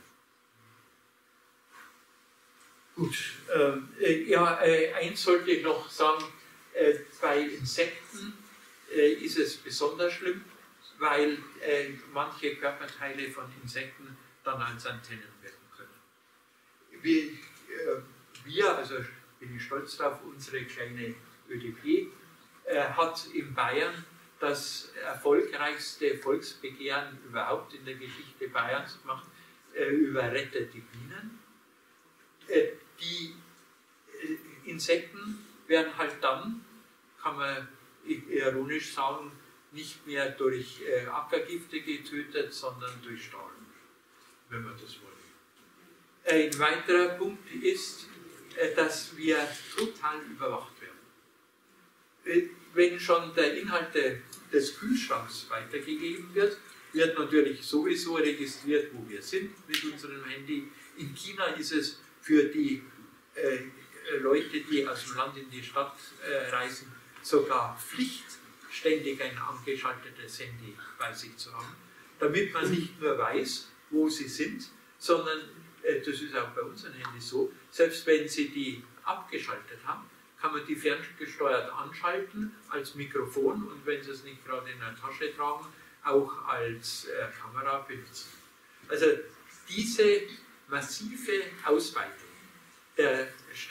Gut, ähm, äh, ja, äh, eins sollte ich noch sagen, äh, bei Insekten äh, ist es besonders schlimm, weil äh, manche Körperteile von Insekten dann als Antennen werden können. Wir, äh, wir also bin ich stolz darauf, unsere kleine ÖDP äh, hat in Bayern das erfolgreichste Volksbegehren überhaupt in der Geschichte Bayerns gemacht, äh, über Rettet die Bienen. Äh, die äh, Insekten werden halt dann, kann man ironisch sagen, nicht mehr durch äh, Ackergifte getötet, sondern durch Strahlen, wenn man das wollen. Ein weiterer Punkt ist, äh, dass wir total überwacht werden. Äh, wenn schon der Inhalt de, des Kühlschranks weitergegeben wird, wird natürlich sowieso registriert, wo wir sind mit unserem Handy. In China ist es für die äh, Leute, die aus dem Land in die Stadt äh, reisen, sogar Pflicht, ständig ein angeschaltetes Handy bei sich zu haben, damit man nicht nur weiß, wo sie sind, sondern, äh, das ist auch bei unseren Handys so, selbst wenn sie die abgeschaltet haben, kann man die ferngesteuert anschalten als Mikrofon und wenn sie es nicht gerade in der Tasche tragen, auch als äh, Kamera benutzen. Also diese massive Ausweitung der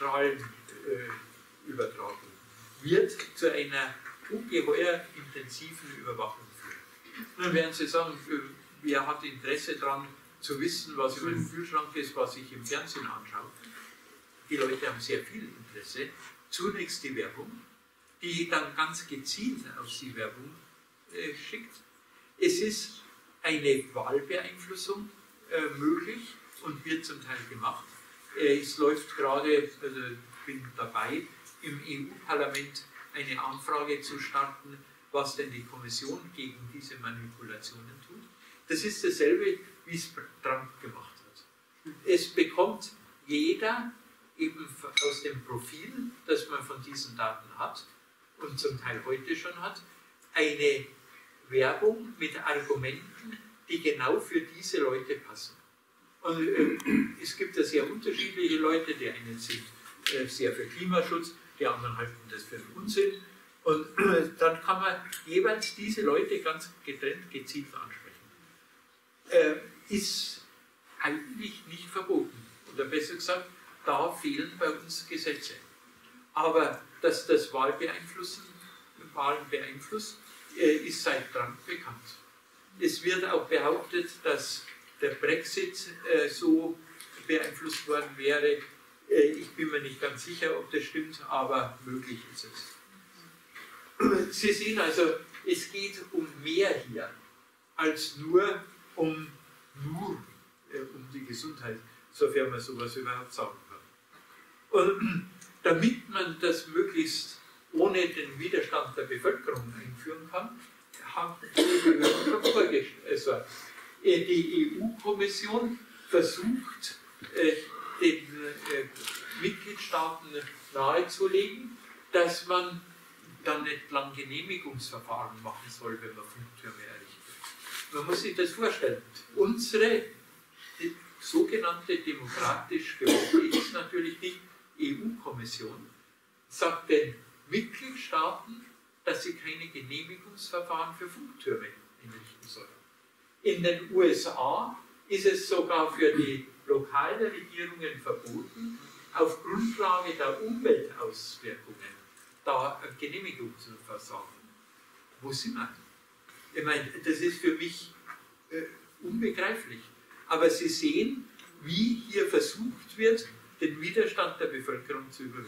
Strahlenübertragung äh, wird zu einer ungeheuer intensiven Überwachung führen. Dann werden Sie sagen, wer hat Interesse daran zu wissen, was über den Kühlschrank ist, was ich im Fernsehen anschaue. Die Leute haben sehr viel Interesse. Zunächst die Werbung, die dann ganz gezielt auf die Werbung äh, schickt. Es ist eine Wahlbeeinflussung äh, möglich und wird zum Teil gemacht. Äh, es läuft gerade, also ich bin dabei, im E U-Parlament eine Anfrage zu starten, was denn die Kommission gegen diese Manipulationen tut. Das ist dasselbe, wie es Trump gemacht hat. Es bekommt jeder eben aus dem Profil, das man von diesen Daten hat und zum Teil heute schon hat, eine Werbung mit Argumenten, die genau für diese Leute passen. Und äh, es gibt ja sehr unterschiedliche Leute, die einen sind äh, sehr für Klimaschutz, die anderen halten das für einen Unsinn. Und äh, dann kann man jeweils diese Leute ganz getrennt, gezielt ansprechen. Äh, ist eigentlich nicht verboten. Oder besser gesagt, da fehlen bei uns Gesetze. Aber dass das Wahl beeinflussen, Wahlen beeinflusst, äh, ist seit Trump bekannt. Es wird auch behauptet, dass der Brexit äh, so beeinflusst worden wäre. Äh, ich bin mir nicht ganz sicher, ob das stimmt, aber möglich ist es. Sie sehen also, es geht um mehr hier, als nur um, nur, äh, um die Gesundheit, sofern man sowas überhaupt sagen kann. Und damit man das möglichst ohne den Widerstand der Bevölkerung einführen kann, haben die Behörden schon vorgesorgt. Die E U-Kommission versucht, den Mitgliedstaaten nahezulegen, dass man dann nicht lang Genehmigungsverfahren machen soll, wenn man Funktürme errichtet. Man muss sich das vorstellen. Unsere die sogenannte demokratisch gewählte ist natürlich die E U-Kommission, sagt den Mitgliedstaaten, dass sie keine Genehmigungsverfahren für Funktürme einrichten sollen. In den U S A ist es sogar für die lokalen Regierungen verboten, auf Grundlage der Umweltauswirkungen da Genehmigung zu versagen. Wo sind wir? Ich meine, das ist für mich äh, unbegreiflich. Aber Sie sehen, wie hier versucht wird, den Widerstand der Bevölkerung zu überwinden.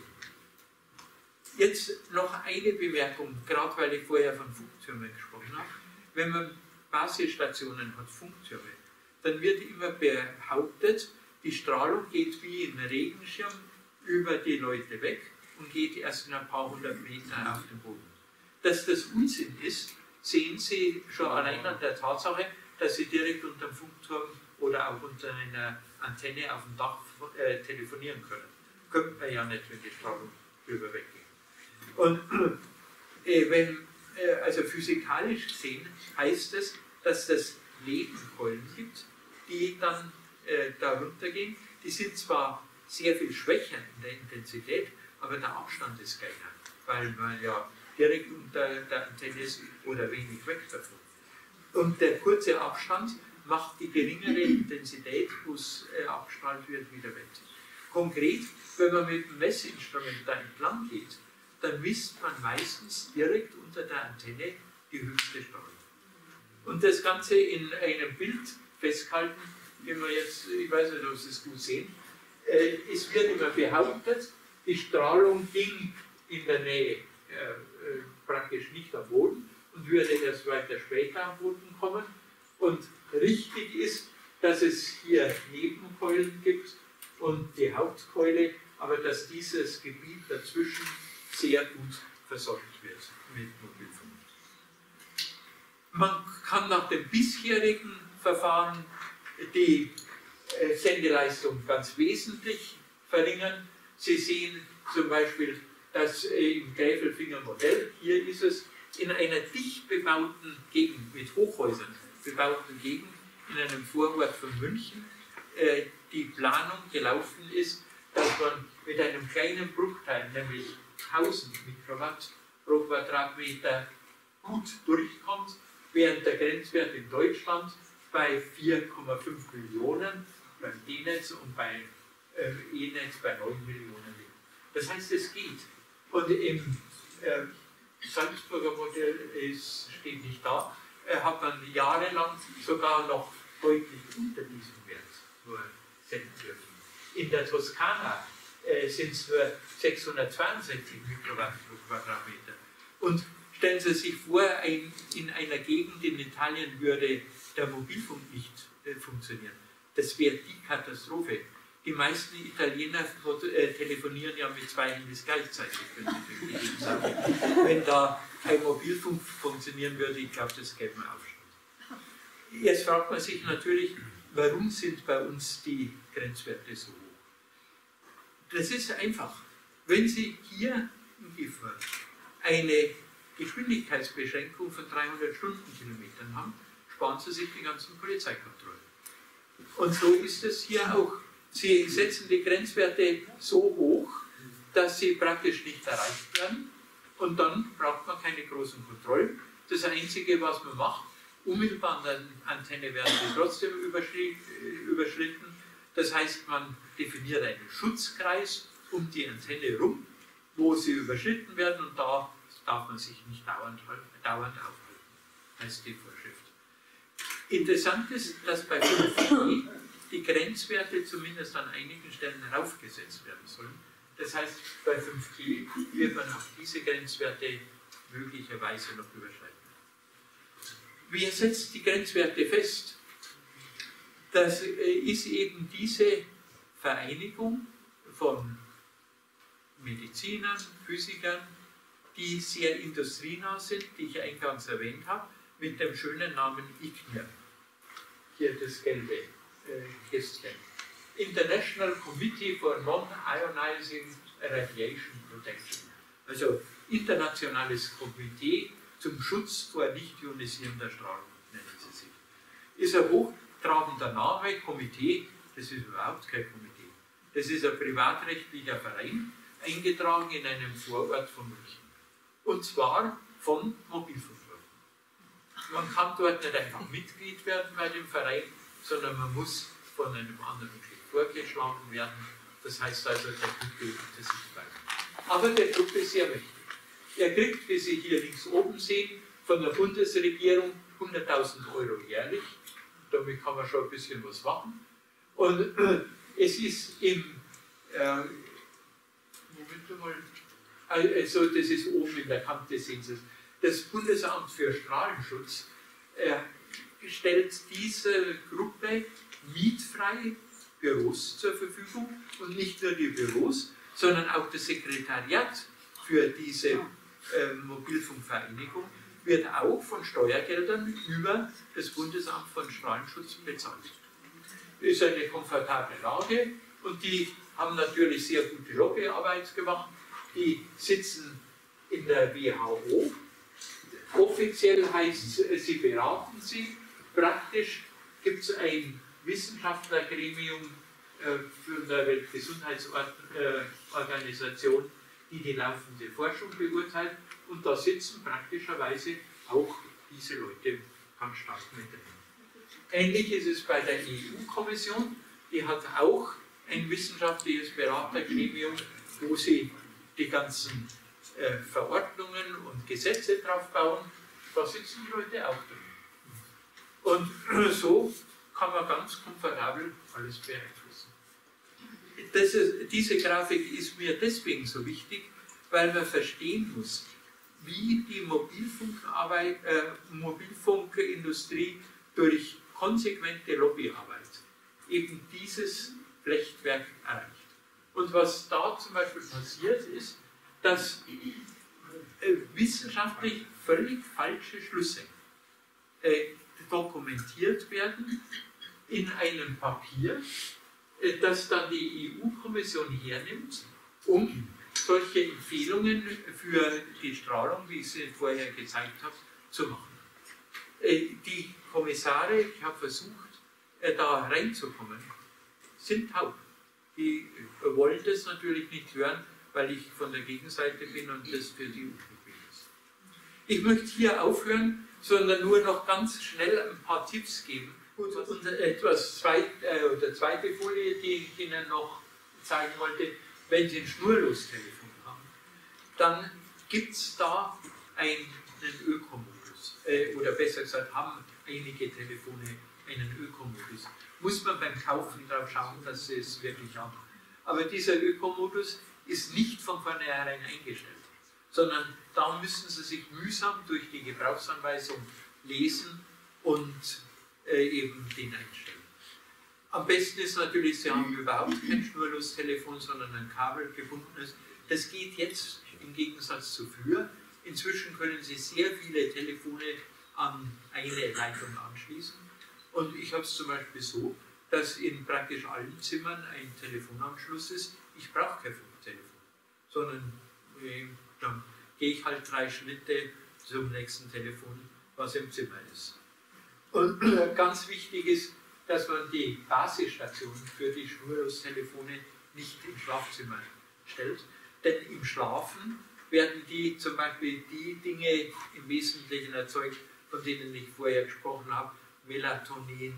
Jetzt noch eine Bemerkung, gerade weil ich vorher von Funktürmen gesprochen habe. Wenn man Basisstationen hat, Funktürme, dann wird immer behauptet, die Strahlung geht wie ein Regenschirm über die Leute weg und geht erst in ein paar hundert Meter auf den Boden. Dass das Unsinn ist, sehen Sie schon allein an der Tatsache, dass Sie direkt unter dem Funkturm oder auch unter einer Antenne auf dem Dach äh, telefonieren können. Könnte man ja nicht, wenn die Strahlung drüber weggeht. Und äh, wenn, äh, also physikalisch gesehen heißt es, dass es Nebenkeulen gibt, die dann äh, da runtergehen. Die sind zwar sehr viel schwächer in der Intensität, aber der Abstand ist kleiner, weil man ja direkt unter der Antenne ist oder wenig weg davon. Und der kurze Abstand macht die geringere Intensität, wo es äh, abgestrahlt wird, wieder wett. Konkret, wenn man mit dem Messinstrument da entlang geht, dann misst man meistens direkt unter der Antenne die höchste Strahlung. Und das Ganze in einem Bild festgehalten, wie wir jetzt, ich weiß nicht, ob Sie es gut sehen, äh, es wird immer behauptet, die Strahlung ging in der Nähe äh, äh, praktisch nicht am Boden und würde erst weiter später am Boden kommen. Und richtig ist, dass es hier Nebenkeulen gibt und die Hauptkeule, aber dass dieses Gebiet dazwischen sehr gut versorgt wird mit Mobilfunk. Man kann nach dem bisherigen Verfahren die äh, Sendeleistung ganz wesentlich verringern. Sie sehen zum Beispiel, dass äh, im Gräfelfinger Modell, hier ist es, in einer dicht bebauten Gegend, mit Hochhäusern bebauten Gegend, in einem Vorort von München, äh, die Planung gelaufen ist, dass man mit einem kleinen Bruchteil, nämlich tausend Mikrowatt pro Quadratmeter, gut durchkommt, während der Grenzwert in Deutschland bei vier Komma fünf Millionen beim D-Netz und bei äh, E-Netz bei neun Millionen liegt. Das heißt, es geht. Und im äh, Salzburger Modell ist, steht nicht da, äh, hat man jahrelang sogar noch deutlich unter diesem Wert nur senden dürfen. In der Toskana äh, sind es nur sechshundertzweiundsechzig Mikrowatt pro Quadratmeter. Und stellen Sie sich vor, ein, in einer Gegend in Italien würde der Mobilfunk nicht äh, funktionieren. Das wäre die Katastrophe. Die meisten Italiener äh, telefonieren ja mit zwei Handys gleichzeitig, wenn sie durch die sagen. Wenn da kein Mobilfunk funktionieren würde, ich glaube, das gäbe einen Aufstand. Jetzt fragt man sich natürlich, warum sind bei uns die Grenzwerte so hoch? Das ist einfach. Wenn Sie hier in Gifhorn eine Geschwindigkeitsbeschränkung von dreihundert Stundenkilometern haben, sparen Sie sich die ganzen Polizeikontrollen. Und so ist es hier auch. Sie setzen die Grenzwerte so hoch, dass sie praktisch nicht erreicht werden und dann braucht man keine großen Kontrollen. Das Einzige, was man macht, unmittelbar an der Antenne werden sie trotzdem überschritten. Das heißt, man definiert einen Schutzkreis um die Antenne herum, wo sie überschritten werden und da darf man sich nicht dauernd, dauernd aufhalten. Das ist die Vorschrift. Interessant ist, dass bei fünf G die Grenzwerte zumindest an einigen Stellen heraufgesetzt werden sollen. Das heißt, bei fünf G wird man auch diese Grenzwerte möglicherweise noch überschreiten. Wer setzt die Grenzwerte fest? Das ist eben diese Vereinigung von Medizinern, Physikern, die sehr industrienah sind, die ich eingangs erwähnt habe, mit dem schönen Namen I C N I R. Hier das gelbe äh, Kästchen. International Committee for Non-Ionizing Radiation Protection. Also internationales Komitee zum Schutz vor nicht ionisierender Strahlung, nennen sie sich. Ist ein hochtrabender Name, Komitee, das ist überhaupt kein Komitee. Das ist ein privatrechtlicher Verein, eingetragen in einem Vorort von München. Und zwar von Mobilfunkleuten. Man kann dort nicht einfach Mitglied werden bei dem Verein, sondern man muss von einem anderen Mitglied vorgeschlagen werden. Das heißt also, der Club unter sich bleiben. Aber der Club ist sehr mächtig. Er kriegt, wie Sie hier links oben sehen, von der Bundesregierung hunderttausend Euro jährlich. Damit kann man schon ein bisschen was machen. Und äh, es ist im, äh, Moment mal, also das ist oben in der Kante, sehen Sie es, das Bundesamt für Strahlenschutz äh, stellt dieser Gruppe mietfrei Büros zur Verfügung und nicht nur die Büros, sondern auch das Sekretariat für diese äh, Mobilfunkvereinigung wird auch von Steuergeldern über das Bundesamt für Strahlenschutz bezahlt. Das ist eine komfortable Lage und die haben natürlich sehr gute Lobbyarbeit gemacht. Die sitzen in der W H O. Offiziell heißt es, sie beraten sie. Praktisch gibt es ein Wissenschaftlergremium äh, von der Weltgesundheitsorganisation, die die laufende Forschung beurteilt. Und da sitzen praktischerweise auch diese Leute ganz stark mit drin. Ähnlich ist es bei der E U-Kommission. Die hat auch ein wissenschaftliches Beratergremium, wo sie die ganzen äh, Verordnungen und Gesetze drauf bauen. Da sitzen die Leute auch drin. Und so kann man ganz komfortabel alles beeinflussen. Das ist, diese Grafik ist mir deswegen so wichtig, weil man verstehen muss, wie die Mobilfunkarbeit, äh, Mobilfunkindustrie durch konsequente Lobbyarbeit eben dieses Flechtwerk erreicht. Und was da zum Beispiel passiert ist, dass äh, wissenschaftlich völlig falsche Schlüsse äh, dokumentiert werden in einem Papier, äh, das dann die E U-Kommission hernimmt, um solche Empfehlungen für die Strahlung, wie ich sie vorher gezeigt habe, zu machen. Äh, die Kommissare, ich habe versucht, äh, da reinzukommen, sind taub. Die äh, wollen das natürlich nicht hören, weil ich von der Gegenseite bin und das für die unbequem ist. Ich möchte hier aufhören, sondern nur noch ganz schnell ein paar Tipps geben. Gut, und etwas zweit, äh, oder zweite Folie, die ich Ihnen noch zeigen wollte, wenn Sie ein Schnurlostelefon haben, dann gibt es da einen Ökomodus. Äh, oder besser gesagt, haben einige Telefone einen Ökomodus. Muss man beim Kaufen darauf schauen, dass Sie es wirklich haben. Aber dieser Ökomodus ist nicht von vornherein eingestellt, sondern da müssen Sie sich mühsam durch die Gebrauchsanweisung lesen und äh, eben den einstellen. Am besten ist natürlich, Sie haben überhaupt kein Schnurlostelefon, sondern ein kabelgebundenes. Das geht jetzt im Gegensatz zu früher. Inzwischen können Sie sehr viele Telefone an eine Leitung anschließen. Und ich habe es zum Beispiel so, dass in praktisch allen Zimmern ein Telefonanschluss ist. Ich brauche kein Funktelefon, sondern äh, dann gehe ich halt drei Schritte zum nächsten Telefon, was im Zimmer ist. Und ganz wichtig ist, dass man die Basisstation für die Schnurlostelefone nicht im Schlafzimmer stellt, denn im Schlafen werden die zum Beispiel die Dinge im Wesentlichen erzeugt, von denen ich vorher gesprochen habe, Melatonin,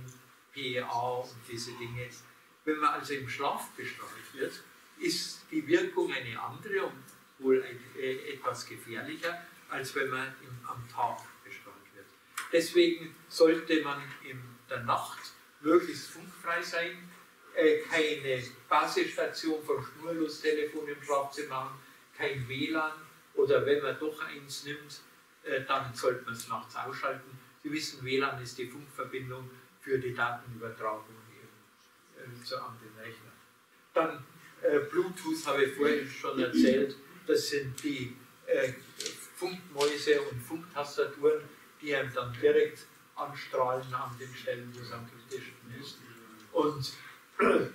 P A und diese Dinge. Wenn man also im Schlaf bestrahlt wird, ist die Wirkung eine andere und wohl ein, äh, etwas gefährlicher, als wenn man im, am Tag bestrahlt wird. Deswegen sollte man in der Nacht möglichst funkfrei sein, äh, keine Basisstation von Schnurlostelefon im Schlafzimmer haben, kein W L A N oder wenn man doch eins nimmt, äh, dann sollte man es nachts ausschalten. Sie wissen, W L A N ist die Funkverbindung für die Datenübertragung eben, äh, zu anderen Rechnern. Dann äh, Bluetooth habe ich vorhin schon erzählt, das sind die äh, Funkmäuse und Funktastaturen, die einem dann direkt anstrahlen an den Stellen, wo es am kritischsten ist. Und äh,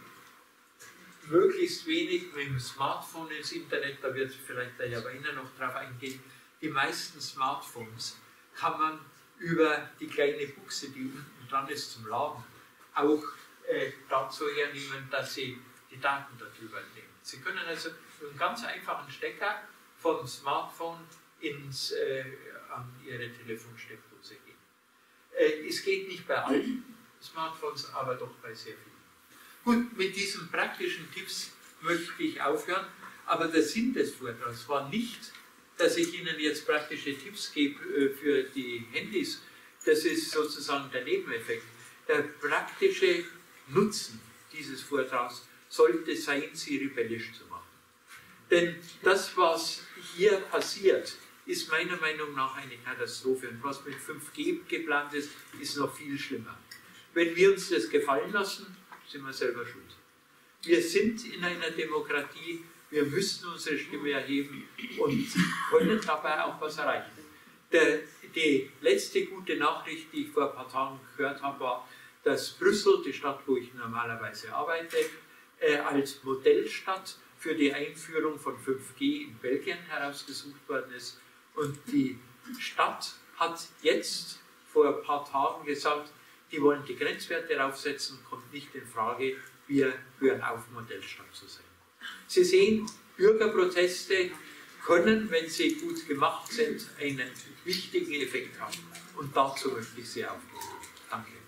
möglichst wenig mit dem Smartphone ins Internet, da wird vielleicht der Herr Weiner noch drauf eingehen. Die meisten Smartphones kann man über die kleine Buchse, die unten dran ist zum Laden, auch äh, dazu hernehmen, dass Sie die Daten darüber nehmen. Sie können also mit einem ganz einfachen Stecker vom Smartphone ins, äh, an Ihre Telefonsteckdose gehen. Äh, es geht nicht bei allen Smartphones, aber doch bei sehr vielen. Gut, mit diesen praktischen Tipps möchte ich aufhören, aber der Sinn des Vortrags war nicht, dass ich Ihnen jetzt praktische Tipps gebe für die Handys, das ist sozusagen der Nebeneffekt. Der praktische Nutzen dieses Vortrags sollte sein, Sie rebellisch zu machen. Denn das, was hier passiert, ist meiner Meinung nach eine Katastrophe. Und was mit fünf G geplant ist, ist noch viel schlimmer. Wenn wir uns das gefallen lassen, sind wir selber schuld. Wir sind in einer Demokratie, wir müssen unsere Stimme erheben und können dabei auch was erreichen. Der, die letzte gute Nachricht, die ich vor ein paar Tagen gehört habe, war, dass Brüssel, die Stadt, wo ich normalerweise arbeite, äh, als Modellstadt für die Einführung von fünf G in Belgien herausgesucht worden ist. Und die Stadt hat jetzt vor ein paar Tagen gesagt, die wollen die Grenzwerte raufsetzen, kommt nicht in Frage, wir hören auf, Modellstadt zu sein. Sie sehen, Bürgerproteste können, wenn sie gut gemacht sind, einen wichtigen Effekt haben. Und dazu möchte ich Sie aufrufen. Danke.